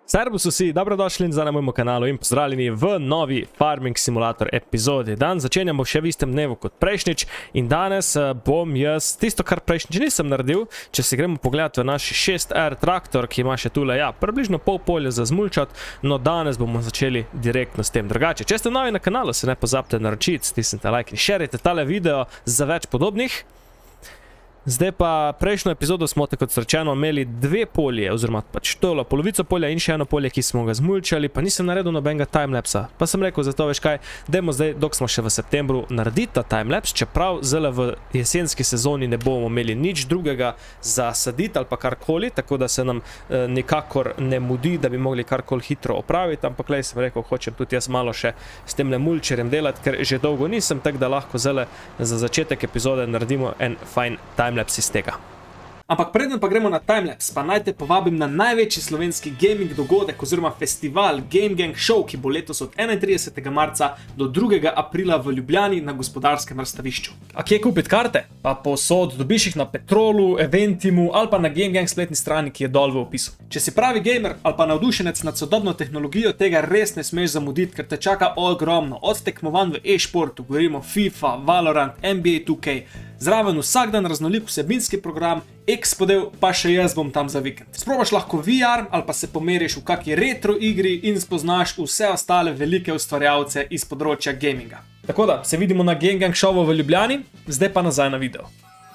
Servus vsi, dobrodošli na mojemu kanalu in pozdravljeni v novi Farming Simulator epizodi. Dan začenjamo še v istem dnevu kot prejšnjič in danes bom jaz tisto, kar prejšnjič nisem naredil, če si gremo pogledati v naš 6R traktor, ki ima še tule, ja, približno pol polja za zmulčati, no danes bomo začeli direktno s tem. Drugače, če ste novi na kanalu, se ne pozabite naročiti, stisnite like in šerite tale video za več podobnih. Zdaj pa prejšnjo epizodo smo tako rečeno imeli dve polje, oziroma pač tole polovico polja in še eno polje, ki smo ga zmulčali, pa nisem naredil nobenega timelapsa. Pa sem rekel, zato veš kaj, dajmo zdaj, dok smo še v septembru, narediti ta timelaps, čeprav zdaj v jesenski sezoni ne bomo imeli nič drugega za saditi ali pa karkoli, tako da se nam nikakor ne mudi, da bi mogli karkoli hitro opraviti, ampak lej sem rekel, hočem tudi jaz malo še s tem mulčerjem delati, ker že dolgo nisem, tako da lahko zdaj za začetek epizode naredimo en fajn timelapse iz tega. Ampak preden pa gremo na timelapse, pa naj te povabim na največji slovenski gaming dogodek oziroma festival Game Gang Show, ki bo letos od 31. marca do 2. aprila v Ljubljani na Gospodarskem razstavišču. A kje kupiti karte? Pa povsod, dobiš jih na Petrolu, Eventimu ali pa na Game Gang spletni strani, ki je dol v opisu. Če si pravi gamer ali pa navdušenec nad sodobno tehnologijo, tega res ne smeš zamuditi, ker te čaka ogromno. Od tekmovanj v e-športu, govorimo FIFA, Valorant, NBA 2K, zraven vsak dan raznolik vsebinski program, Expo del, pa še jaz bom tam za vikend. Sprobaš lahko VR ali pa se pomeriš v kakšni retro igri in spoznaš vse ostale velike ustvarjalce iz področja gaminga. Tako da, se vidimo na Game Gang Showu v Ljubljani, zdaj pa nazaj na video.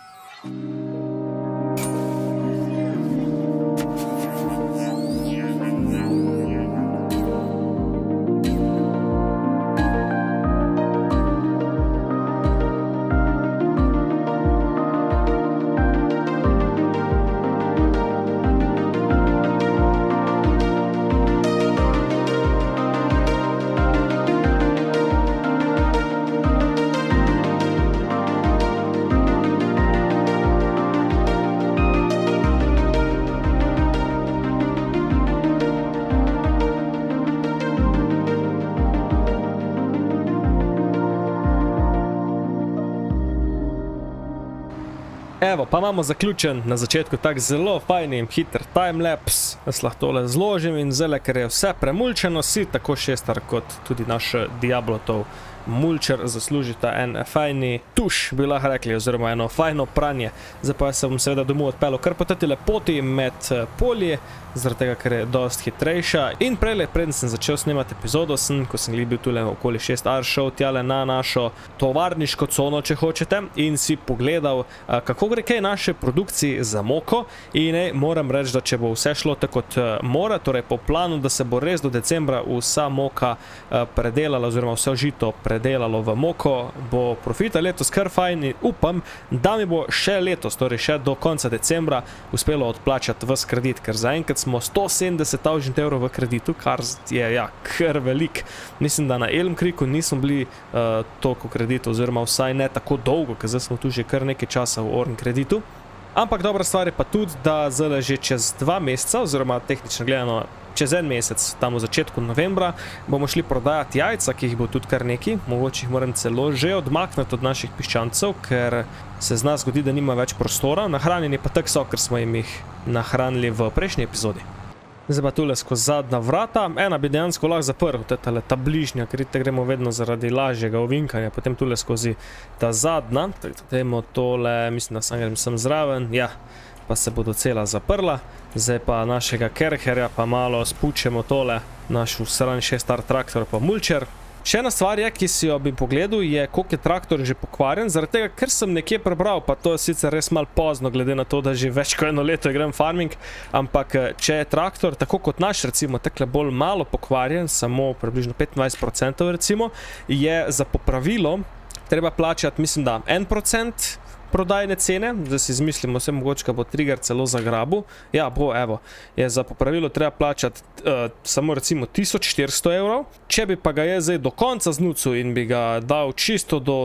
Evo, pa imamo zaključen na začetku tak zelo fajn in hiter timelapse. Jaz lahko tole zložim in zdaj, ker je vse premulčeno, si tako 6R kot tudi naš Diablotov mulčer zaslužita en fajni tuš, bi lahko rekli, oziroma eno fajno pranje. Zdaj pa se bom seveda domov odpeljal kar po teti lepoti med polje, zaradi tega, ker je dost hitrejša. In prejle, preden sem začel snemati epizodo, ko sem bil tule okoli 6R, šel tjale na našo tovarniško cono, če hočete, in si pogledal, kako gre kaj naše produkciji za moko. In moram reči, da če bo vse šlo tako kot mora, torej po planu, da se bo res do decembra vsa moka predelala, oziroma vse žito predelalo v moko, bo profita letos kar fajn in upam, da mi bo še letos, torej še do konca decembra, uspelo odplačati ves kredit, ker zaenkrat smo 170.000 evrov v kreditu, kar je, ja, kar velik. Mislim, da na Elm Creeku nismo bili toliko kreditu, oziroma vsaj ne tako dolgo, ker zdaj smo tu že kar nekaj časa v orn kreditu. Ampak dobra stvar je pa tudi, da zdaj že čez 2 meseca, oziroma tehnično gledano čez en mesec, tam v začetku novembra, bomo šli prodajati jajca, ki jih bo tudi kar neki, mogoče jih moram celo že odmakniti od naših piščancev, ker se z nas zgodi, da nima več prostora, nahranjeni pa tak so, ker smo jim jih nahranili v prejšnji epizodi. Zdaj pa tule skozi zadnja vrata, ena bi dejansko lahko zaprl, ta bližnja, ker te gremo vedno zaradi lažjega ovinkanja, potem tule skozi ta zadnja, dajmo tole, mislim, da sam grem sem zraven, ja, pa se bodo cela zaprla. Zdaj pa našega kerherja pa malo spučemo tole, naš usran 6R traktor pa mulčer. Še ena stvar je, ki si jo bi pogledal, je, koliko je traktor že pokvarjen, zaradi tega, ker sem nekje prebral, pa to je sicer res malo pozno, glede na to, da že več kot eno leto igram farming, ampak če je traktor, tako kot naš, recimo, takle bolj malo pokvarjen, samo približno 25% recimo, je za popravilo treba plačati, mislim, da 1% prodajne cene, zdaj si izmislimo, vse mogoče bo trigger celo zagrabil, ja, bo, evo, je za popravilo treba plačati samo recimo 1400 evrov, če bi pa ga je zdaj do konca znucil in bi ga dal čisto do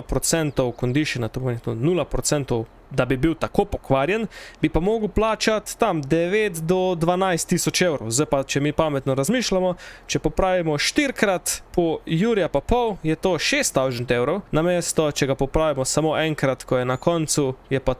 0% conditiona, to pomeni 0%, da bi bil tako pokvarjen, bi pa mogel plačati tam 9 do 12 tisoč evrov. Zdaj pa, če mi pametno razmišljamo, če popravimo 4-krat po jurja pa pol, je to 6000 evrov, namesto, če ga popravimo samo enkrat, ko je na koncu, je pa to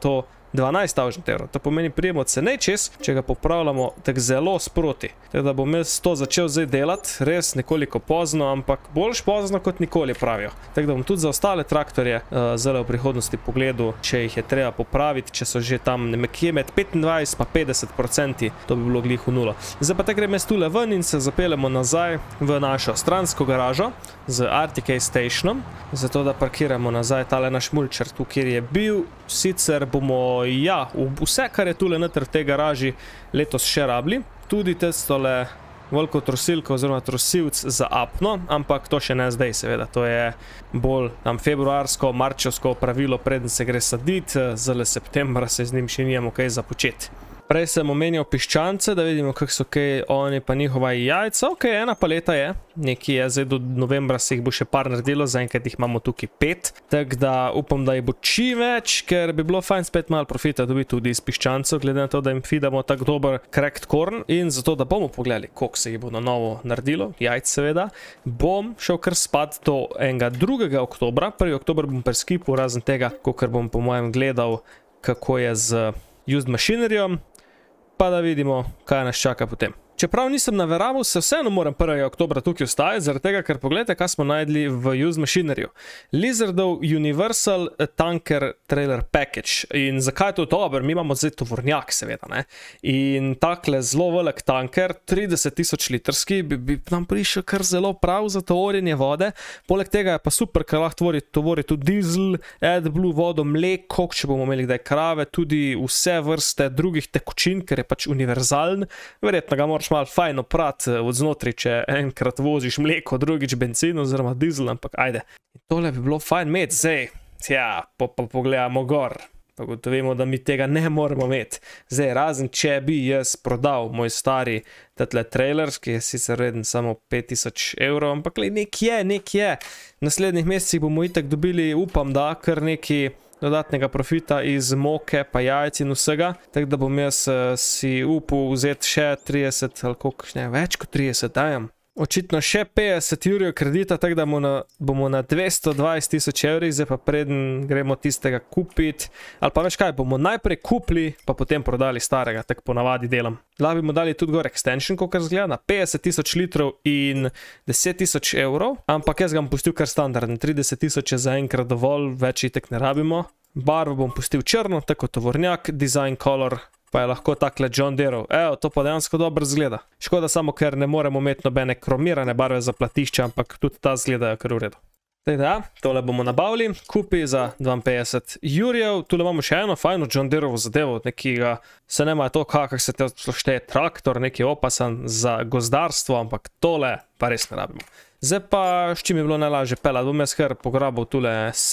12.000 evrov. To pomeni, prijemo cenej čez, če ga popravljamo tako zelo sproti. Tako da bom jaz to začel zdaj delati, res nekoliko pozno, ampak boljš pozno kot nikoli pravijo. Tako da bom tudi za ostale traktorje zelo v prihodnosti pogledal, če jih je treba popraviti, če so že tam nekje med 25 pa 50%, to bi bilo glih v nulo. Zdaj pa tako grem jaz tule ven in se zapeljemo nazaj v našo stransko garažo z RTK stationom, zato da parkiramo nazaj tale naš mulčer tu, kjer je bil. Sicer bomo, ja, vse, kar je tule noter v tej garaži, letos še rabili. Tudi tole veliko trosilko oziroma trosilc za apno, ampak to še ne zdaj, seveda. To je bolj tam februarsko, marčevsko pravilo, preden se gre saditi, zale septembra se z njim še nijemo kaj započeti. Prej sem omenjal piščance, da vidimo, kak so kaj oni pa njihova jajca. Ok, ena paleta je, nekaj je, zdaj do novembra se jih bo še par naredilo, zaenkrat jih imamo tukaj 5. Tako da upam, da jih bo čim več, ker bi bilo fajn spet malo profita dobiti tudi iz piščancov, glede na to, da jim feedamo tako dober cracked corn. In zato, da bomo pogledali, koliko se jih bo na novo naredilo, jajc seveda, bom šel kar spat do enega 2. oktobra. 1. oktober bom preskipil, razen tega, kakor bom po mojem gledal, kako je z used machineryjem. Pa da vidimo, kaj nas čaka potem. Čeprav nisem naveraval, se vseeno moram 1. oktobra tukaj ostajati, zaradi tega, ker pogledajte, kaj smo najdli v used machineryju. Lizardov Universal Tanker Trailer Package. In zakaj je to dobro? Mi imamo zdaj tovornjak, seveda, ne? In takle zelo velik tanker, 30.000 litrski, bi nam prišel kar zelo prav za tovorjenje vode. Poleg tega je pa super, ker lahko tovori tudi dizel, AdBlue vodo, mleko, če bomo imeli kdaj krave, tudi vse vrste drugih tekočin, ker je pač univerzalen. Verjetno ga moraš malo fajno prati od znotraj, če enkrat voziš mleko, drugič benzin oziroma dizel, ampak ajde. Tole bi bilo fajn imeti, zdaj, ja, pa pogledamo gor, pa gotovimo, da mi tega ne moramo imeti. Zdaj, razen če bi jaz prodal moj stari tatle trailer, ki je sicer vreden samo 5.000 evrov, ampak nek je. V naslednjih mesecih bomo itak dobili, upam da, kar neki dodatnega profita iz moke, pa jajc in vsega, tako da bom jaz si upal vzeti še 30 ali koliko, ne, več kot 30, dajem. Očitno še 50 jurjev kredita, tako da bomo na 220.000 evrih, zdaj pa preden gremo tistega kupiti, ali pa veš kaj, bomo najprej kupili, pa potem prodali starega, tako ponavadi delam. Lahko bi mu dali tudi gor extension, kot zgleda, na 50.000 litrov in 10.000 evrov, ampak jaz ga bom pustil kar standardno, 30.000 je zaenkrat dovolj, več itek ne rabimo. Barvo bom pustil črno, tako tovornjak, design color, pa je lahko takle John Deere. Evo, to pa dejansko dobro zgleda. Škoda samo, ker ne moremo imeti nobene kromirane barve za platišče, ampak tudi ta zgleda kar v redu. Zdaj da, tole bomo nabavili, kupi za 52 jurjev. Tule imamo še eno fajno John Deereovo zadevo, nekega, se nema to, kako se te šteje traktor, neki opasan za gozdarstvo, ampak tole pa res ne rabimo. Zdaj pa, s čim je bilo najlažje pelati, bom jaz kar pograbil tule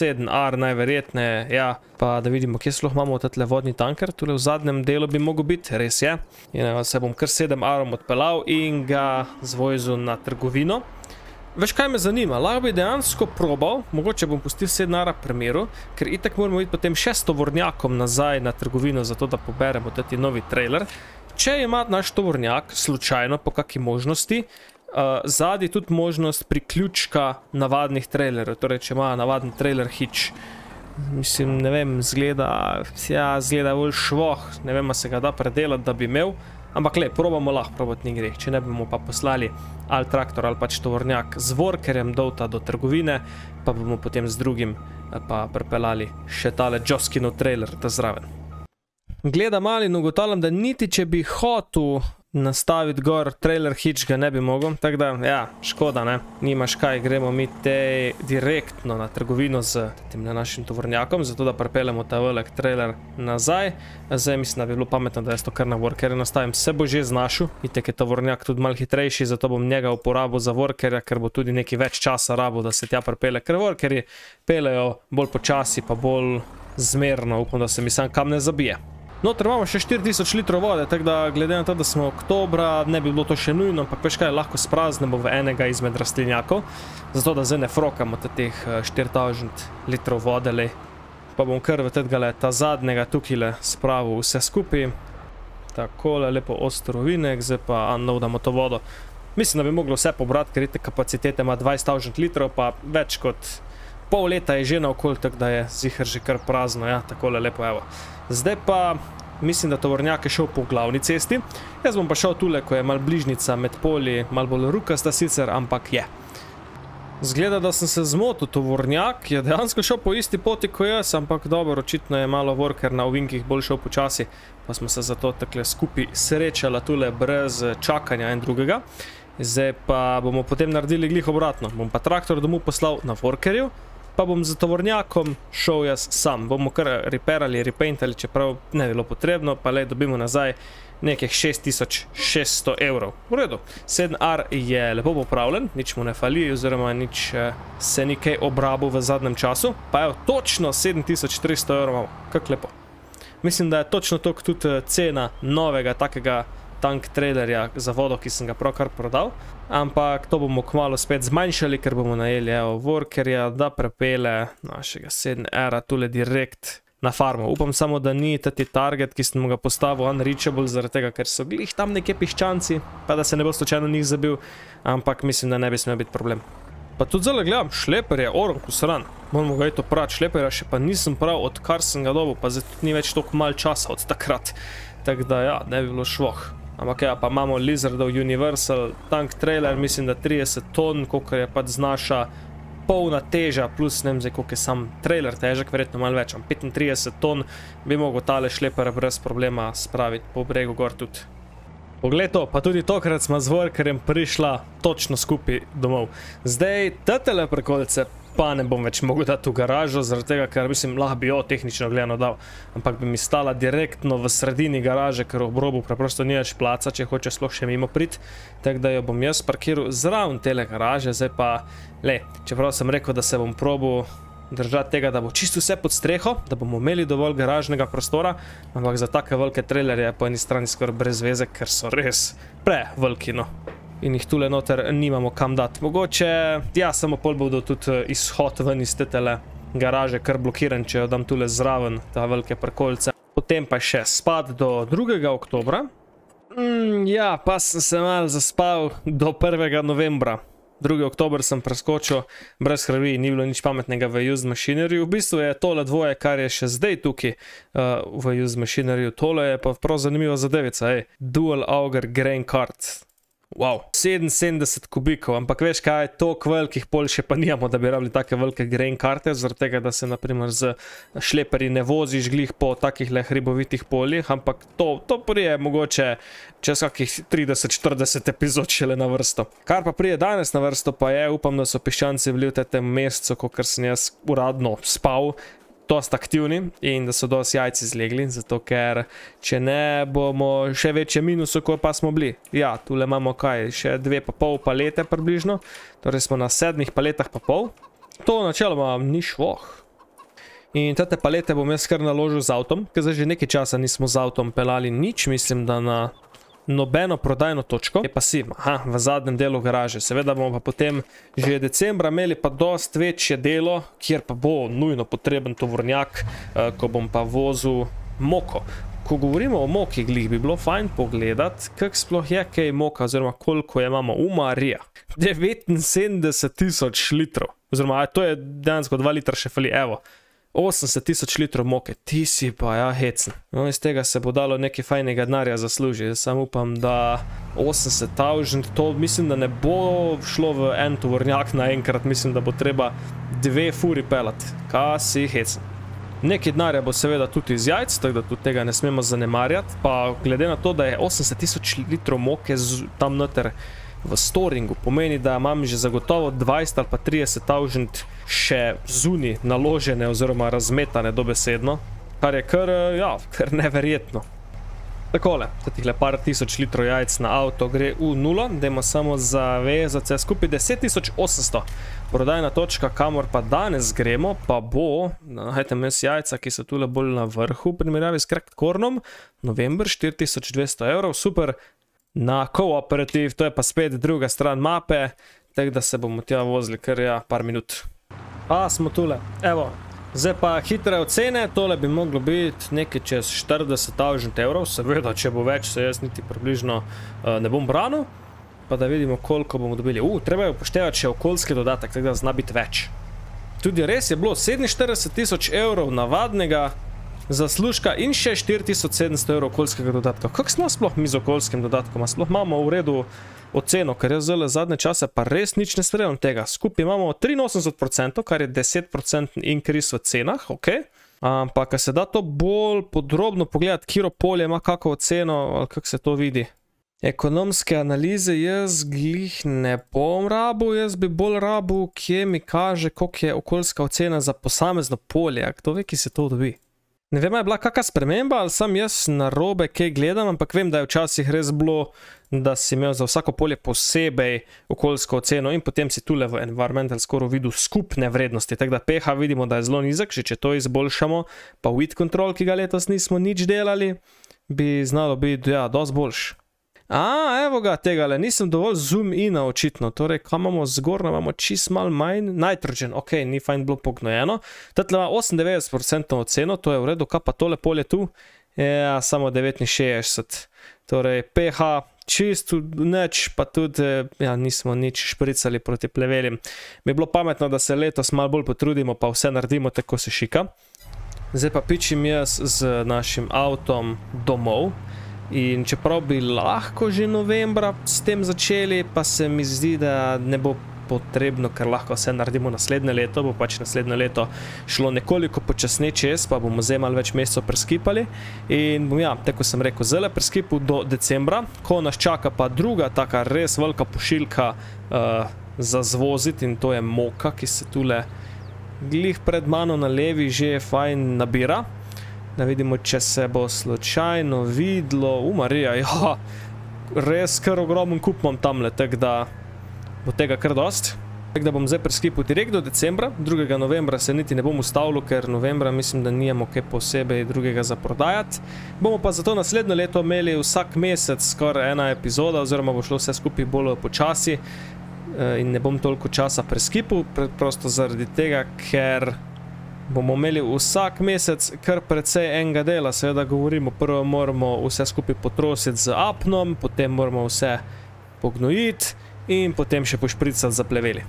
7R najverjetneje, ja, pa da vidimo, kje sploh imamo tatle vodni tanker, tule v zadnjem delu bi mogel biti, res je. In se bom kar 7R-om odpeljal in ga zvojil na trgovino. Veš, kaj me zanima, lahko bi dejansko probal, mogoče bom pustil 7R pri miru, ker itak moramo iti potem še s tovornjakom nazaj na trgovino, zato da poberemo tati novi trailer. Če ima naš tovornjak slučajno po kakšni možnosti, zadnji tudi možnost priključka navadnih trailerov, torej če ima navaden trailer hitch. Mislim, ne vem, zgleda bolj švoh, ne vem, a se ga da predelati, da bi imel, ampak le, probamo lahko probati ni greh, če ne bomo pa poslali ali traktor ali pač tovornjak z workerjem dolta do trgovine, pa bomo potem z drugim pa pripeljali še tale Joskinov trailer ta zraven. Gledam malo in ugotavljam, da niti če bi hotel nastaviti gor trailer hitch ga ne bi mogel, tako da, ja, škoda, ne, nimaš kaj, gremo mi te direktno na trgovino z tem našim tovornjakom, zato da pripeljemo ta velik trailer nazaj. Zdaj mislim, da bi bilo pametno, da jaz to kar na workerje nastavim, se bo že znašel, itek je tovornjak tudi malo hitrejši, zato bom njega uporabil za workerja, ker bo tudi nekaj več časa rabil, da se tja pripelje, ker workerji pelejo bolj počasi, pa bolj zmerno, upam, da se mi sam kam ne zabije. Noter imamo še 4000 litrov vode, tako da glede na to, da smo oktobra, ne bi bilo to še nujno, ampak veš kaj, lahko spraznemo v enega izmed rastlinjakov, zato da zdaj ne frokamo teh 4000 litrov vode, pa bom kar v ta zadnjega tukaj spravil vse skupaj, takole lepo ostrovinek, zdaj pa unloadamo to vodo. Mislim, da bi moglo vse pobrati, ker te kapacitete ima 20.000 litrov, pa več kot pol leta je že naokoli, tako da je ziher že kar prazno, ja, takole lepo, evo. Zdaj pa mislim, da tovornjak je šel po glavni cesti, jaz bom pa šel tule, ko je mal bližnica med polji, mal bolj rukasta sicer, ampak je. Zgleda, da sem se zmotil, tovornjak je dejansko šel po isti poti kot jaz, ampak dobro, očitno je malo worker na ovinkih bolj šel počasi, pa smo se zato takle skupaj srečala tule brez čakanja en drugega. Zdaj pa bomo potem naredili glih obratno, bom pa traktor domov poslal na workerju, pa bom za tovornjakom šel jaz sam. Bomo kar repairali, repaintali, čeprav ne bilo potrebno, pa le dobimo nazaj nekih 6600 evrov. V redu, 7R je lepo popravljen, nič mu ne fali, oziroma nič se ni kaj obrabil v zadnjem času, pa je točno 7300 evrov imamo, kak lepo. Mislim, da je točno to tudi cena novega takega tank trailerja za vodo, ki sem ga pravkar prodal, ampak to bomo kmalu spet zmanjšali, ker bomo najeli workerja, da prepele našega 7R tule direkt na farmo. Upam samo, da ni tati target, ki sem ga postavil unreachable, zaradi tega, ker so glih tam nekje piščanci, pa da se ne bo slučajno njih zabil, ampak mislim, da ne bi smel biti problem. Pa tudi zdaj gledam, šleper je oronku sran, moramo ga iti oprati, šleperja še pa nisem prav, odkar sem ga dobil, pa zdaj tudi ni več toliko malo časa od takrat, tako da ja, ne bi bilo švoh. Ampak ja, pa imamo Lizardov Universal tank trailer, mislim, da 30 ton, koliko je pač znaša polna teža, plus ne vem zdaj, koliko je sam trailer težek, verjetno malo več, 35 ton bi mogel tale šleper brez problema spraviti po bregu gor tudi. Poglej to, pa tudi tokrat smo z workerjem prišla točno skupaj domov. Zdaj, tetele prekolce pa ne bom več mogel dati v garažo, zaradi tega, ker mislim, lahko bi jo tehnično gledano dal, ampak bi mi stala direktno v sredini garaže, ker ob robu preprosto ni več placa, če hoče sploh še mimo priti, tako da jo bom jaz parkiral zraven tele garaže. Zdaj pa, čeprav sem rekel, da se bom probal držati tega, da bo čisto vse pod streho, da bomo imeli dovolj garažnega prostora, ampak za take velike trailerje po eni strani skoraj brez veze, ker so res preveliki, no. In jih tule noter nimamo kam dati. Mogoče, ja, samo pol bodo tudi izhod ven iz tetele garaže kar blokiran, če jo dam tule zraven, ta velike parkolce. Potem pa še spad do 2. oktobra. Ja, pa sem se malo zaspal do 1. novembra. 2. oktober sem preskočil brez krvi, ni bilo nič pametnega v Used Machineryu. V bistvu je tole dvoje, kar je še zdaj tukaj v Used Machineryu. Tole je pa prav zanimiva zadevica, Dual Auger Grain Cart. Wow, 77 kubikov, ampak veš kaj, toliko velikih pol še pa nijamo, da bi rabili take velike grain karte, zaradi tega, da se naprimer z šleperi ne voziš glih po takih hribovitih poljih, ampak to prije mogoče čez kakih 30-40 epizod šele na vrsto. Kar pa prije danes na vrsto pa je, upam, da so piščanci bili v tem mesecu, kakor sem jaz uradno spal, dost aktivni in da so dost jajci zlegli, zato ker če ne bomo še večje minusu, kot pa smo bili. Ja, tule imamo kaj, še 2,5 palete približno, torej smo na 7 paletah pa pol. To načeloma ni švoh. In te palete bom jaz kar naložil z avtom, ker zdaj že nekaj časa nismo z avtom pelali nič, mislim, da na nobeno prodajno točko. Je pa si, v zadnjem delu garaže. Seveda bomo pa potem že decembra imeli pa dost večje delo, kjer pa bo nujno potreben tovornjak, ko bom pa vozil moko. Ko govorimo o moki glih, bi bilo fajn pogledati, kak sploh je kaj moka, oziroma koliko je imamo v Marija. 79 000 litrov, oziroma to je dejansko 2 litra še fali, evo. 80 000 litrov moke, ti si pa ja hecen. No, iz tega se bo dalo nekaj fajnega denarja zaslužiti. Jaz sam upam, da 80 000, to mislim, da ne bo šlo v en tovornjak naenkrat, mislim, da bo treba 2 furi pelati. Kaj si hecen. Nekaj denarja bo seveda tudi iz jajc, tako da tudi tega ne smemo zanemarjati, pa glede na to, da je 80 000 litrov moke tam noter v storingu, pomeni, da imam že zagotovo 20 ali pa 30 000 še zuni naložene oziroma razmetane dobesedno, kar je kar neverjetno. Takole, tihle par tisoč litrov jajc na avto gre v nulo, dajmo samo zavezati se skupaj 10 800. Prodajna točka, kamor pa danes gremo, pa bo, nahajte mes jajca, ki so tule bolj na vrhu, primerjavi s Cracked Cornom, november, 4200 evrov, super. Na Cooperative, to je pa spet druga stran mape, tako da se bomo tja vozili kar par minut. Pa smo tule, evo, zdaj pa hitre ocene, tole bi moglo biti nekaj čez 40 000 evrov, seveda, če bo več, se jaz niti približno ne bom branil, pa da vidimo, koliko bomo dobili. Treba je upoštevati še okoljski dodatek, tako da zna biti več. Tudi res je bilo 47 000 evrov navadnega zaslužka in še 4700 evrov okoljskega dodatka. Kako smo sploh mi z okoljskim dodatkom? Sploh imamo v redu oceno, ker jaz zelo zadnje čase pa res nič ne sprejemam tega. Skupaj imamo 83%, kar je 10% increase v cenah, ok? Ampak se da to bolj podrobno pogledati, kiro polje ima kako oceno, ali kako se to vidi. Ekonomske analize jaz glih ne bom rabil, jaz bi bolj rabil, kje mi kaže, koliko je okoljska ocena za posamezno polje. Kdo ve, ki se to dobi? Ne vem, je bila kakšna sprememba, ali sam jaz narobe kaj gledam, ampak vem, da je včasih res bilo, da si imel za vsako polje posebej okoljsko oceno in potem si tule v Environmental Score videl skupne vrednosti. Tako da pH vidimo, da je zelo nizek, že če to izboljšamo, pa weed control, ki ga letos nismo nič delali, bi znalo biti, ja, dosti boljš. Evo ga, tegale, nisem dovolj zoom ina očitno, torej, kaj imamo zgorno, imamo čist mal manj, nitrogen, ok, ni fajn bilo pognojeno, tatle ima 98% oceno, to je v redu, kaj pa tole polje tu, ja, samo 69, torej, pH, čisto neč, pa tudi, ja, nismo nič špricali proti plevelim, bi bilo pametno, da se letos mal bolj potrudimo, pa vse naredimo tako se šika, zdaj pa pičim jaz z našim avtom domov. In čeprav bi lahko že novembra s tem začeli, pa se mi zdi, da ne bo potrebno, ker lahko vse naredimo naslednje leto, bo pač naslednje leto šlo nekoliko počasneje čez, pa bomo zdaj malo več mesecev preskipali. In bom, ja, tako sem rekel, zelo preskipil do decembra, ko nas čaka pa druga taka res velika pošiljka za zvoziti in to je moka, ki se tule glih pred mano na levi že fajn nabira. Da vidimo, če se bo slučajno videlo. Marija, ja, res kar ogromen kup imam tamle, tako da bo tega kar dost. Tako da bom zdaj preskipil direkt do decembra, 2. novembra se niti ne bom ustavil, ker novembra mislim, da nijemo kaj posebej drugega za prodajati. Bomo pa zato naslednje leto imeli vsak mesec skoraj ena epizoda, oziroma bo šlo vse skupaj bolj počasi in ne bom toliko časa preskipil, preprosto zaradi tega, ker bomo imeli vsak mesec kar precej enega dela, seveda govorimo, prvo moramo vse skupaj potrositi z apnom, potem moramo vse pognojiti in potem še pošpricati za pleveli.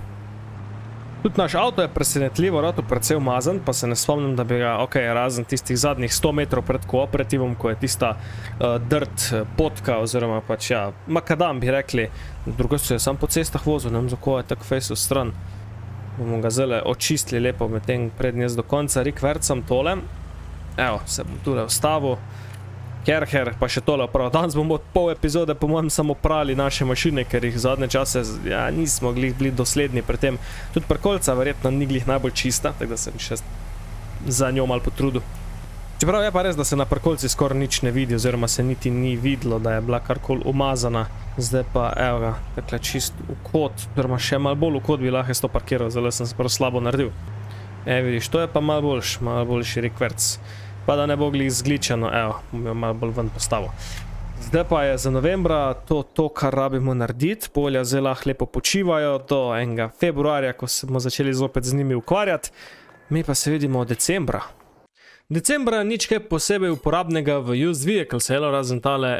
Tudi naš avto je presenetljivo, rato precej umazan, pa se ne spomnim, da bi ga, ok, razen tistih zadnjih 100 metrov pred kooperativom, ko je tista dirt potka, oziroma pač ja, makadam bi rekli, drugače se je sam po cestah vozil, ne vem, za ko je tak fejsil stran. Bomo ga zelo očistili lepo, medtem prednje do konca rikvercam tole. Evo, se bom tule vstavil. Kerher, pa še tole opravil. Danes bomo pol epizode po mojem samo prali naše mašine, ker jih zadnje čase ja, nismo glih bili dosledni pri tem. Tudi prkolca verjetno ni glih najbolj čista, tako da sem še za njo malo potrudil. Čeprav je pa res, da se na prkolci skoraj nič ne vidi, oziroma se niti ni videlo, da je bila karkoli umazana. Zdaj pa, evo ga, takle čist v kot, oziroma še malo bolj v kot bi lahko to parkiral, zelo sem se prav slabo naredil. Vidiš, to je pa malo boljši rikverc. Pa da ne bo glih zgličeno, evo, bom jo malo bolj ven postavil. Zdaj pa je za novembra to, kar rabimo narediti. Polja zdaj lahko lepo počivajo do 1. februarja, ko se bomo začeli zopet z njimi ukvarjati. Mi pa se vidimo od decembra. Decembra nič kaj posebej uporabnega v used vehicle sale, razen tale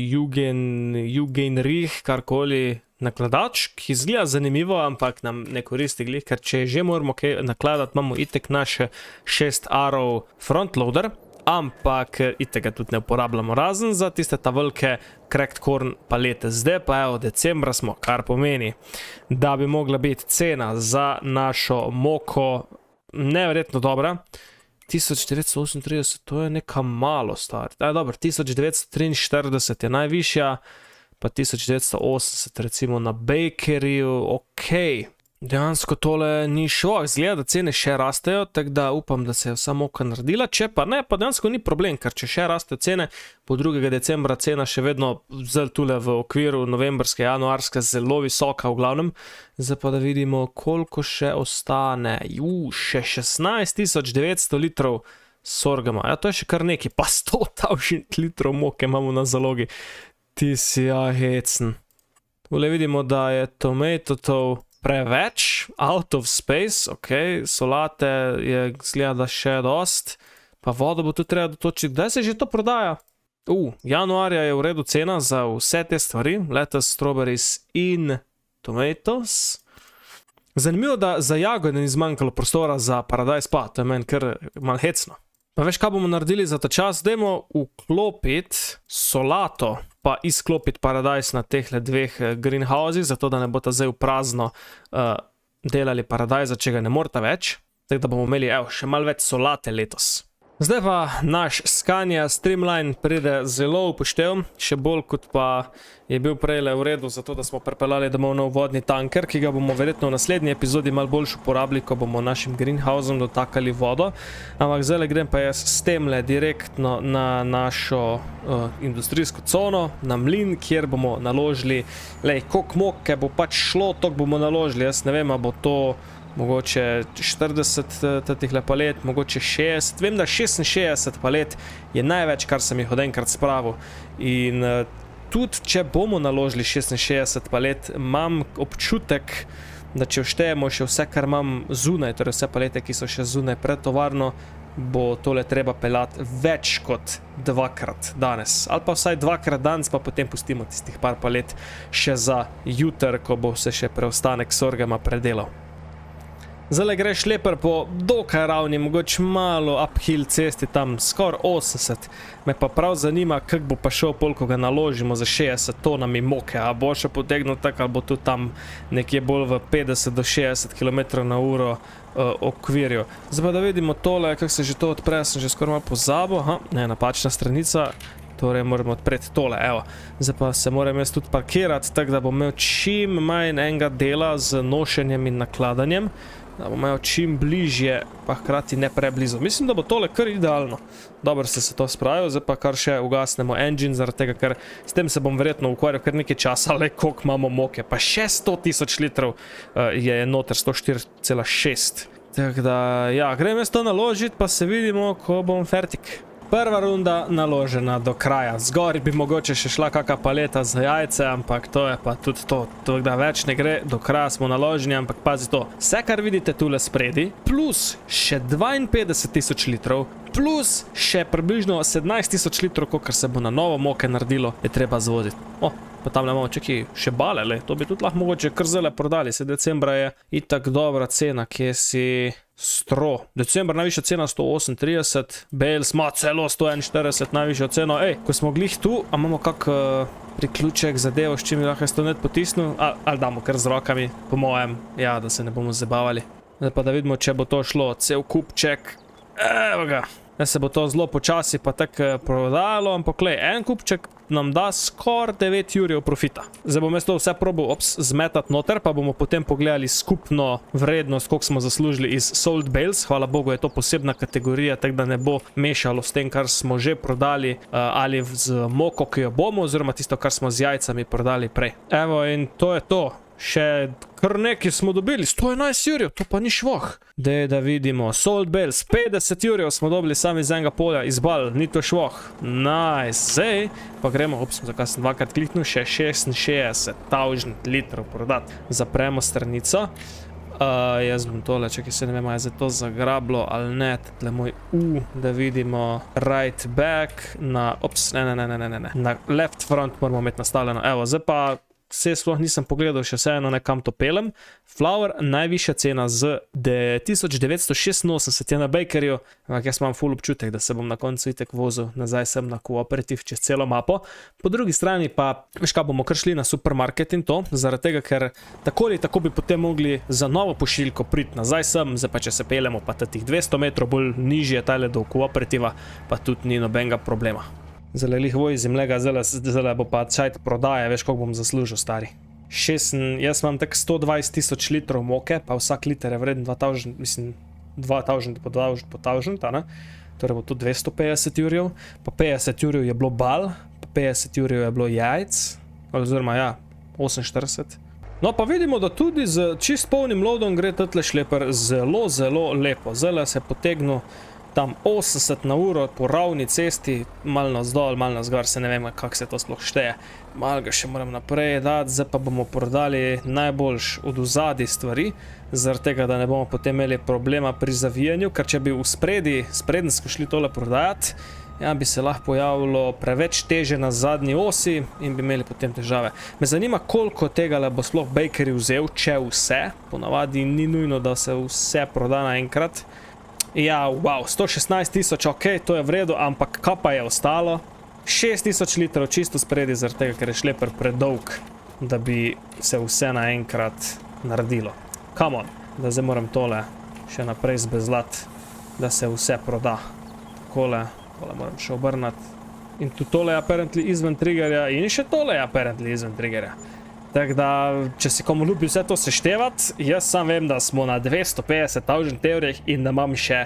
Jugenrich, karkoli nakladač, ki izgleda zanimivo, ampak nam ne koristi glih, ker če že moramo kaj nakladati, imamo itek naš 6 arov frontloader, ampak itek ga tudi ne uporabljamo, razen za tiste ta velike cracked corn palete. Zdaj pa evo, decembra smo, kar pomeni, da bi mogla biti cena za našo moko neverjetno dobra. 1938, to je neka malo stvar. Dobro, 1943 je najvišja, pa 1980 recimo na Bakerju, ok. Dejansko tole ni šlo, izgleda, da cene še rastejo, tako da upam, da se je vsa moka naredila, če pa ne, pa dejansko ni problem, ker če še rastejo cene, po 2. decembra cena še vedno zelo tule v okviru novembrske, januarske, zelo visoka v glavnem. Zdaj pa da vidimo, koliko še ostane, še 16 900 litrov sorgama, ja to je še kar neki, pa 100 000 litrov moke imamo na zalogi, ti si ja hecen. Tule vidimo, da je tomatotov preveč, out of space, ok, solate je zgleda še dost, pa vodo bo tu treba dotočiti, kdaj se že to prodaja? Januarja je v redu cena za vse te stvari, lettuce, strawberries in tomatoes. Zanimivo, da za jagode ni zmanjkalo prostora za Paradise pa, to je meni kar malo hecno. Pa veš, kaj bomo naredili za ta čas? Dajmo vklopiti solato, pa izklopiti Paradise na tehle dveh greenhousih, zato da ne bo ta zdaj v prazno delali Paradise, če ga ne morata več. Tako da bomo imeli, še malo več solate letos. Zdaj pa naš Scania Streamline pride zelo upoštev, še bolj kot pa je bil prejle v redu, zato da smo pripeljali domov nov vodni tanker, ki ga bomo verjetno v naslednji epizodi malo boljš uporabili, ko bomo našim greenhousom dotakali vodo. Ampak zdaj grem pa jaz s temle direktno na našo industrijsko cono, na mlin, kjer bomo naložili, koliko moke bo pač šlo, toliko bomo naložili, jaz ne vem, a bo to mogoče 40 tihle palet, mogoče 60, vem, da 66 palet je največ, kar sem jih od enkrat spravil. In tudi, če bomo naložili 66 palet, imam občutek, da če vštejemo še vse, kar imam zunaj, torej vse palete, ki so še zunaj pred tovarno, bo tole treba peljati več kot dvakrat danes. Ali pa vsaj dvakrat danes, pa potem pustimo tistih par palet še za jutr, ko bo se še preostanek sorgema predelal. Zdaj greš leper po dokaj ravni, mogoče malo uphill cesti, tam skoraj 80. Me pa prav zanima, kako bo pa šel pol, ko ga naložimo za 60 tonami moke. A bo še potegnil tako, ali bo tudi tam nekje bolj v 50 do 60 km na uro okvirju. Zdaj pa da vidimo tole, kako se že to odpre, sem že skoraj malo pozabil. Aha, ne, napačna stranica. Torej moramo odpreti tole, evo. Zdaj pa se moram jaz tudi parkirati, tako da bom imel čim manj enega dela z nošenjem in nakladanjem. Da bomo imeli čim bližje, pa hkrati ne preblizu. Mislim, da bo tole kar idealno. Dobro se to spravil, zdaj pa kar še ugasnemo engine, zaradi tega, ker s tem se bom verjetno ukvarjal kar nekaj časa, le koliko imamo moke. Pa še 100 000 litrov je noter, 104,6. Tako da, ja, grem jaz to naložiti, pa se vidimo, ko bom fertik. Prva runda naložena do kraja. Zgori bi mogoče še šla kakšna paleta za jajce, ampak to je pa tudi to. Tako da več ne gre, do kraja smo naloženi, ampak pazi to. Vse, kar vidite tule spredi, plus še 52 000 litrov, plus še približno 17 000 litrov, kolikor se bo na novo moke naredilo, je treba zvoziti. Pa tam imamo čeki še bale, to bi tudi lahko mogoče kar zelo prodali. Se decembra je itak dobra cena, kje si stro. Decembra najvišja cena 138, Bales ima celo 141 najvišjo ceno. Ko smo glih tu, a imamo kak priključek zadevo, s čim lahko jaz to net potisnil, ali damo kar z rokami, po mojem, ja, da se ne bomo zabavali. Zdaj pa da vidimo, če bo to šlo, cel kupček, evo ga. Da se bo to zelo počasi pa tako prodajalo, ampak en kupček nam da skoraj 9 jurjev profita. Zdaj bom jaz to vse probal zmetati noter, pa bomo potem pogledali skupno vrednost, koliko smo zaslužili iz sold bales. Hvala Bogu je to posebna kategorija, tako da ne bo mešalo s tem, kar smo že prodali, ali z moko, ki jo bomo, oziroma tisto, kar smo z jajcami prodali prej. Evo, in to je to. Še kar nekaj smo dobili, 111 jurjev, to pa ni švoh. Dej, da vidimo, sold bales, 50 jurjev smo dobili sami iz enega polja, izbal, ni to švoh. Nice, zdaj pa gremo, zakaj sem dvakrat kliknil, še 66 000 litrov prodati. Zapremo stranico. Jaz bom tole, čekaj se ne vem, je za to zagrablo ali ne, tle moj da vidimo right back na, ne, na left front moramo imeti nastavljeno. Evo, zdaj pa vse sploh nisem pogledal še vseeno nekam to pelem. Flower, najvišja cena z 1986 je na Bakerju, ampak jaz imam full občutek, da se bom na koncu itek vozil nazaj sem na Cooperative čez celo mapo. Po drugi strani pa, veš kaj, bomo kar šli na supermarket in to, zaradi tega, ker tako ali tako bi potem mogli za novo pošiljko priti nazaj sem, zdaj pa če se pelemo pa tih 200 metrov bolj nižje tale do Cooperativa, pa tudi ni nobenega problema. Zdaj lih vojzim lega, zdaj bo pa čajt prodaje, veš koliko bom zaslužil, stari. Jaz imam tak 120 000 litrov moke, pa vsak liter je vreden 2000, mislim 2000 po 1000, torej bo tu 250 jurjev, pa 50 jurjev je bilo bal, pa 50 jurjev je bilo jajc, oziroma ja, 48. No pa vidimo, da tudi z čist polnim loadom gre tatle šleper zelo, zelo lepo. Zdaj se potegnil tam 80 na uro po ravni cesti, malo navzdol, malo navzgor, se ne vem, kako se to sploh šteje. Malo ga še moram naprej dati, zdaj pa bomo prodali najboljš od vzadi stvari, zaradi tega, da ne bomo potem imeli problema pri zavijanju, ker če bi v spredensko šli tole prodajati, ja, bi se lahko pojavilo preveč teže na zadnji osi in bi imeli potem težave. Me zanima, koliko tega bo sploh Bakery vzel, če vse. Ponavadi ni nujno, da se vse proda naenkrat. Ja, wow, 116 tisoč, ok, to je v redu, ampak kaj pa je ostalo? 6000 litrov čisto spredi, zaradi tega, ker je šleper predolg, da bi se vse naenkrat naredilo. Come on, da zdaj moram tole še naprej zbezlati, da se vse proda. Takole moram še obrnati. In tudi tole je apparently izven triggerja in še tole je apparently izven triggerja. Tako da, če si komu ljubi vse to seštevati, jaz sam vem, da smo na 250.000 evrih in da imam še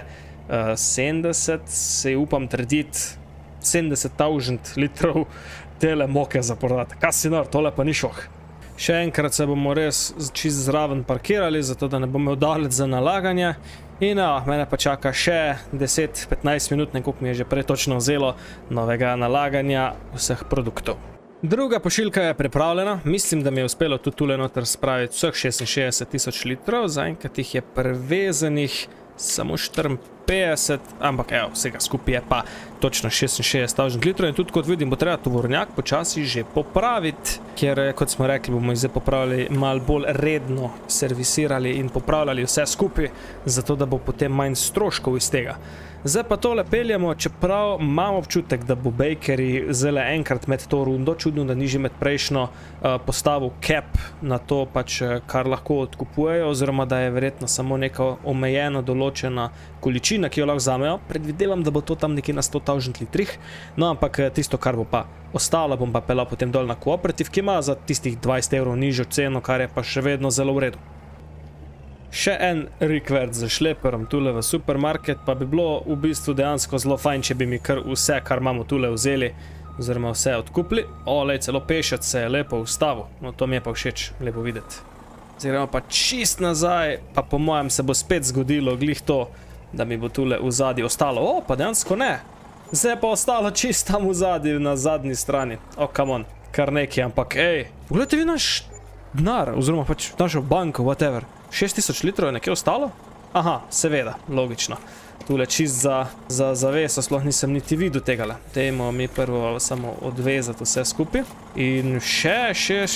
70, se upam trditi, 70.000 litrov tele moke za prodati. Kaj si nor, tole pa ni šoh. Še enkrat se bomo res čist zraven parkirali, zato da ne bomo daleč za nalaganje. In ja, mene pa čaka še 10-15 minut, koliko mi je že prej točno vzelo novega nalaganja vseh produktov. Druga pošiljka je pripravljena, mislim, da mi je uspelo tudi tule noter spraviti vseh 66.000 litrov, zaenkrat jih je prevezanih samo 54, ampak evo, vsega skupaj je pa točno 66.000 litrov in tudi kot vidim, bo treba tovornjak počasi že popraviti, ker kot smo rekli, bomo jih zdaj popravili malo bolj redno, servisirali in popravljali vse skupaj, zato da bo potem manj stroškov iz tega. Zdaj pa tole peljamo, čeprav imam občutek, da bo Bakery zelo enkrat med to rundo, čudno, da ni že med prejšnjo postavil cap na to, pač, kar lahko odkupujejo, oziroma da je verjetno samo neka omejeno določena količina, ki jo lahko vzamejo. Predvidevam, da bo to tam nekje na 100.000 litrih, no ampak tisto, kar bo pa ostalo, bom pa peljal potem dol na Cooperative, ki ima za tistih 20 evrov nižjo ceno, kar je pa še vedno zelo v redu. Še en rekvert za šleperom tule v supermarket, pa bi bilo v bistvu dejansko zelo fajn, če bi mi kar vse, kar imamo tule vzeli, oziroma vse odkupili. Olej, celo pešec se je lepo ustavil, no to mi je pa všeč, lepo videti. Zdaj gremo pa čist nazaj, pa po mojem se bo spet zgodilo glih to, da mi bo tule v zadnji ostalo. O, pa dejansko ne. Zdaj pa ostalo čist tam v zadnji, na zadnji strani. O, come on, kar nekaj, ampak ej, pogledajte vi naš denar, oziroma pač našo banko, whatever. 6000 litrov je nekje ostalo? Aha, seveda, logično. Tule čist za zaveso, sploh nisem niti videl tegale. Dajmo mi prvo samo odvezati vse skupaj. In še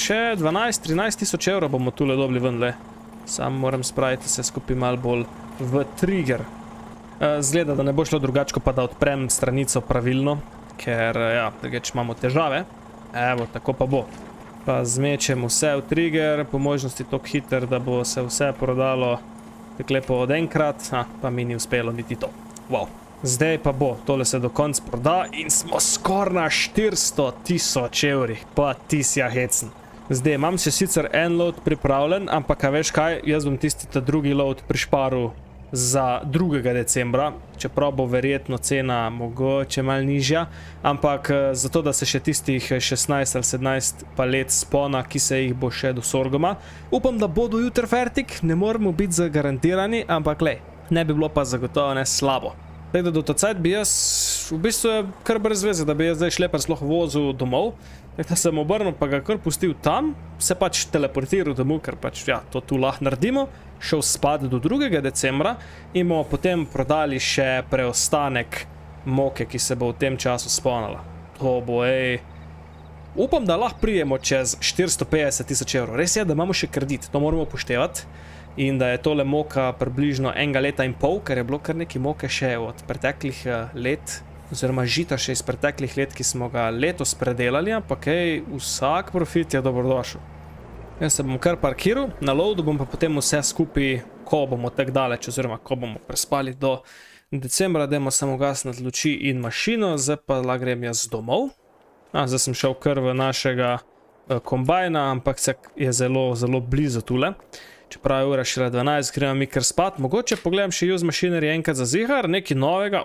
12-13 tisoč evrov bomo tule dobili ven, le. Sam moram spraviti vse skupaj malo bolj v trigger. Zgleda, da ne bo šlo drugačko, pa da odprem stranico pravilno, ker, ja, drugače imamo težave. Evo, tako pa bo. Pa zmečem vse v trigger, po možnosti toliko hiter, da bo se vse prodalo tako lepo od enkrat, pa mi ni uspelo niti to. Wow. Zdaj pa bo, tole se do konca proda in smo skoraj na 400.000 evrih, pa ti si ja hecen. Zdaj, imam se sicer en load pripravljen, ampak a veš kaj, jaz bom tisti ta drugi load prišparil za 2. decembra, čeprav bo verjetno cena mogoče malo nižja, ampak zato, da se še tistih 16 ali 17 palet spona, ki se jih bo še do sorgoma, upam, da bodo jutri fertik, ne moramo biti zagarantirani, ampak lej, ne bi bilo pa zagotovo ne slabo. Tako da do tocajt bi jaz, v bistvu je kar brez veze, da bi jaz zdaj šleper sploh vozil domov, tako da sem obrnil pa ga kar pustil tam, se pač teleportiral domov, ker pač ja, to tu lahko naredimo, šel spat do 2. decembra in bomo potem prodali še preostanek moke, ki se bo v tem času spomnila. To bo, ej. Upam, da lahko prijemo čez 450.000 evrov. Res je, da imamo še kredit, to moramo upoštevati. In da je tole moka približno 1,5 leta, ker je bilo kar nekaj moke še od preteklih let, oziroma žita še iz preteklih let, ki smo ga letos predelali, ampak ej, vsak profit je dobrodošel. Jaz se bom kar parkiral, na loadu bom pa potem vse skupaj, ko bomo tak daleč, oziroma ko bomo prespali do decembra, dajmo samo gasniti luči in mašino, zdaj pa lahko grem jaz domov. Zdaj sem šel kar v našega kombajna, ampak se je zelo, zelo blizu tule. Čeprav je ura šele 12, gremo mi kar spat. Mogoče pogledam še use machinery enkrat za zihar, nekaj novega.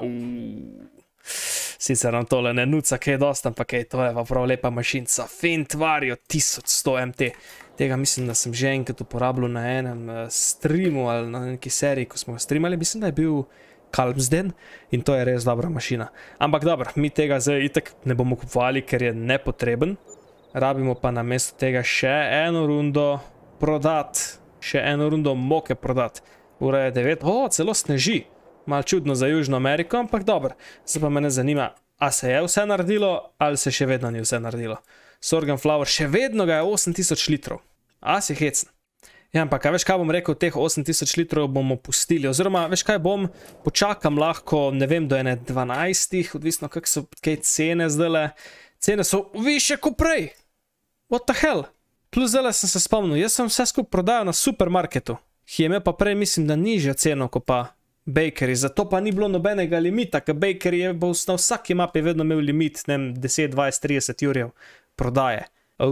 Sicer nam tole ne nuca kaj dost, ampak to je pa prav lepa mašinca. Fintvario 1100 MT. Tega mislim, da sem že enkrat uporabljal na enem streamu ali na neki seriji, ko smo ga streamali. Mislim, da je bil Kalmsden in to je res dobra mašina. Ampak dobro, mi tega zdaj itak ne bomo kupovali, ker je nepotreben. Rabimo pa namesto tega še eno rundo prodati. Še eno rundo moke prodati. Ura je 9. O, celo sneži. Malo čudno za Južno Ameriko, ampak dobro. Zdaj pa mene zanima, a se je vse naredilo, ali se še vedno ni vse naredilo. Sorghum flour, še vedno ga je 8000 litrov. A si hecen. Ja, ampak, veš kaj bom rekel, teh 8000 litrov bomo pustili, oziroma, veš kaj bom, počakam lahko, ne vem, do ene 12, odvisno kak so kaj cene zdajle. Cene so više kot prej. What the hell? Plus zdajle sem se spomnil, jaz sem vse skupaj prodajal na supermarketu, ki je imel pa prej, mislim, da nižjo ceno kot pa bakery, zato pa ni bilo nobenega limita, ker bakery je na vsaki mapi vedno imel limit, ne vem, 10, 20, 30 jurjev prodaje.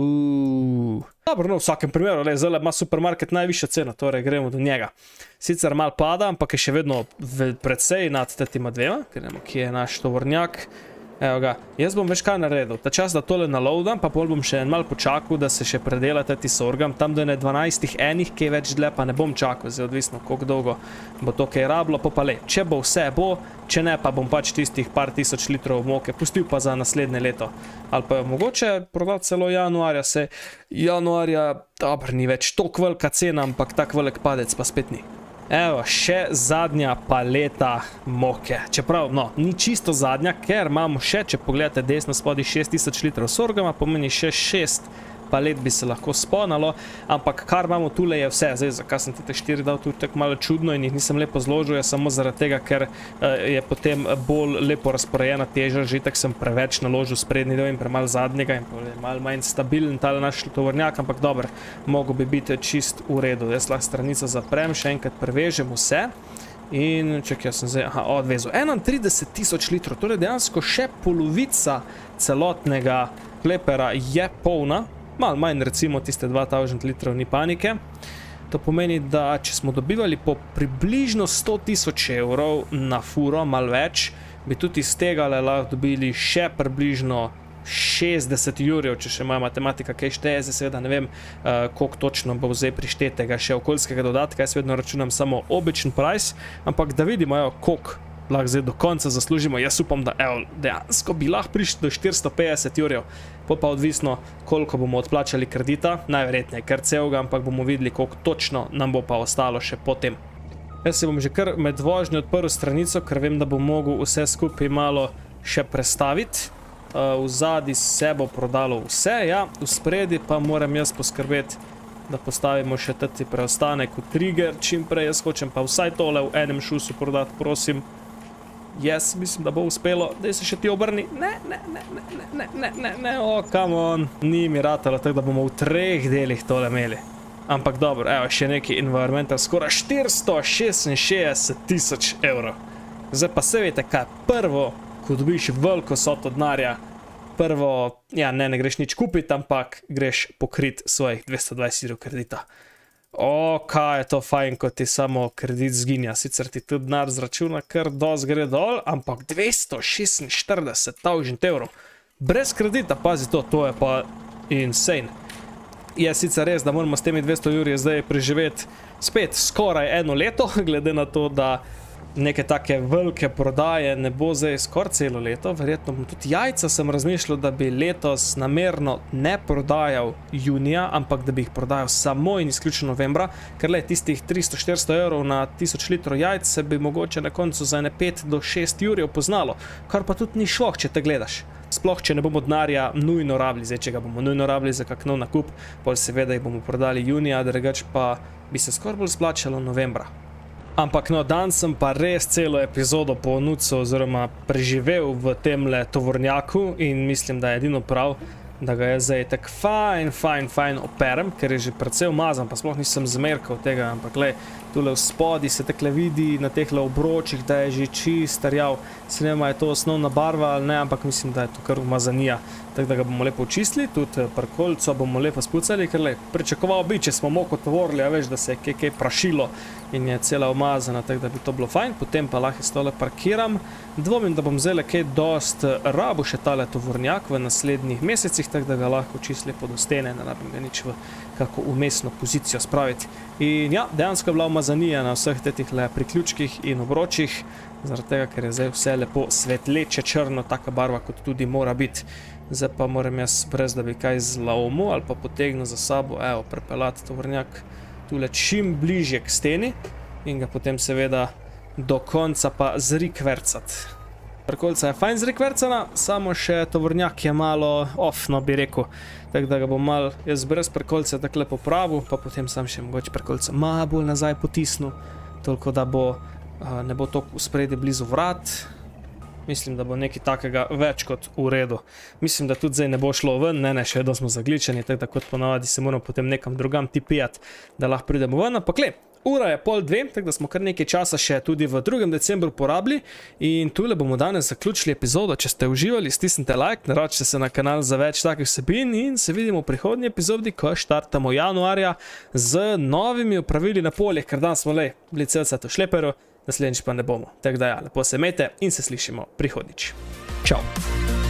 Dobro, no, v vsakem primeru, zdaj ima supermarket najvišjo ceno, torej gremo do njega. Sicer malo pada, ampak je še vedno precej nad tetima dvema, gremo, ki je naš tovornjak. Evo ga, jaz bom veš kaj naredil, ta čas, da tole naloadam, pa pol bom še en mal počakal, da se še predela teti sorghum, tam do ene 12 enih, kaj več dlje, pa ne bom čakal, zdaj odvisno, koliko dolgo bo to kaj rablo, pa le, če bo vse bo, če ne, pa bom pač tistih par tisoč litrov moke pustil pa za naslednje leto. Ali pa jo mogoče prodati celo januarja, se januarja, dobro, ni več toliko velika cena, ampak tak velik padec pa spet ni. Evo, še zadnja paleta moke. Čeprav, no, ni čisto zadnja, ker imamo še, če pogledate desno spodaj 6000 litrov sorghuma, pomeni še 6 palet bi se lahko spomnilo, ampak kar imamo tule je vse. Zdaj, zakaj sem te 4 dal tudi tako malo čudno in jih nisem lepo zložil, je samo zaradi tega, ker je potem bolj lepo razporejena teža, že tak sem preveč naložil sprednji del in premalo zadnjega in malo manj stabilen tale naš tovornjak, ampak dobro, mogo bi biti čist v redu. Jaz lahko stranico zaprem, še enkrat prevežem vse. In čekaj, jaz sem zdaj, odvezel 31 000 litrov, torej dejansko še polovica celotnega klepera je polna. Malo manj, recimo tiste 2000 litrov, ni panike. To pomeni, da če smo dobivali po približno 100 000 evrov na furo, malo več, bi tudi iz tega lahko dobili še približno 60 jurjev, če še moja matematika kaj šteje, zdaj seveda ne vem, koliko točno bo zdaj prištetega še okoljskega dodatka, jaz vedno računam samo običen price, ampak da vidimo, koliko lahko zdaj do konca zaslužimo. Jaz upam, da dejansko bi lahko prišli do 450 jurjev, pa odvisno, koliko bomo odplačali kredita, najverjetneje kar celega, ampak bomo videli, koliko točno nam bo pa ostalo še potem. Jaz se bom že kar med vožnjo odprl stranico, ker vem, da bom mogel vse skupaj malo še prestaviti. V zadnji se bo prodalo vse, ja, v spredi pa moram jaz poskrbeti, da postavimo še teti preostanek v trigger, čim prej jaz hočem pa vsaj tole v enem šusu prodati, prosim. Jaz mislim, da bo uspelo, da se še ti obrni. Ne, come on. Ni mi ratalo, tako da bomo v 3 delih tole imeli. Ampak dobro, evo, še neki environmental, skoraj 466 000 evrov. Zdaj pa se veste kaj, prvo, ko dobiš veliko soto denarja, prvo, ja, ne greš nič kupiti, ampak greš pokriti svojih 220 evrov kredita. Kaj je to fajn, ko ti samo kredit zginja, sicer ti tudi denar zračuna, kar dosti gre dol, ampak 246 000 evrov. Brez kredita, pazi to je pa insane. Je sicer res, da moramo s temi 200 jurji zdaj preživeti spet skoraj 1 leto, glede na to, da neke take velike prodaje ne bo zdaj skoraj celo leto, verjetno bom tudi jajca sem razmišljal, da bi letos namerno ne prodajal junija, ampak da bi jih prodajal samo in izključno novembra, ker tistih 300-400 evrov na 1000 litrov jajc se bi mogoče na koncu za ene 5 do 6 jurjev poznalo, kar pa tudi ni šloh, če te gledaš. Sploh, če ne bomo denarja nujno rabili, zdaj, če ga bomo nujno rabili za kak nov nakup, pol seveda jih bomo prodali junija, drugače pa bi se skoraj bolj splačalo novembra. Ampak no, dan sem pa res celo epizodo ponucal oziroma preživel v temle tovornjaku in mislim, da je edino prav, da ga jaz zdaj tak fajn operem, ker je že precej umazan, pa sploh nisem zmerkal tega, ampak tule v spodi se takle vidi na tehle obročih, da je že čist rjav, se ne vem, je to osnovna barva ali ne, ampak mislim, da je to kar umazanija, tako da ga bomo lepo očistili, tudi parkolco bomo lepo spucali, ker pričakoval bi, če smo moko tovorili, a veš, da se je kaj prašilo in je cela umazana, tako da bi to bilo fajn, potem pa lahko tole parkiram. Dvomim, da bom zdaj kaj dost rabo še tale tovornjak v naslednjih mesecih, tako da ga lahko čist lepo do stene, ne rabim ga nič v kako umestno pozicijo spraviti. In ja, dejansko je bila umazanija na vseh tetih priključkih in obročih, zaradi tega, ker je zdaj vse lepo svetleče črno, taka barva, kot tudi mora biti. Zdaj pa moram jaz, brez da bi kaj zlomil ali pa potegnil za sabo, evo, prepeljati tovornjak tule čim bližje k steni in ga potem seveda do konca pa zrikvercati. Prkolca je fajn zrekvercana, samo še tovornjak je malo off, no bi rekel. Tako da ga bom malo jaz brez prkolca takole popravil, pa potem sam še mogoče prkolca malo bolj nazaj potisnil, toliko da bo, ne bo toliko v spredi blizu vrat. Mislim, da bo nekaj takega več kot v redu. Mislim, da tudi zdaj ne bo šlo ven, ne, še vedno smo zagličeni, tako da kot ponavadi se moramo potem nekam drugam tipijati, da lahko pridemo ven. Ampak le, ura je 1:30, tako da smo kar nekaj časa še tudi v 2. decembru porabili in tule bomo danes zaključili epizodo. Če ste uživali, stisnite like, naročite se na kanal za več takih vsebin in se vidimo v prihodnji epizodi, ko štartamo januarja z novimi opravili na poljih, ker danes smo le bili cel cajt v šleperu, naslednjič pa ne bomo. Tako da ja, lepo se imejte in se slišimo prihodnjič. Čau!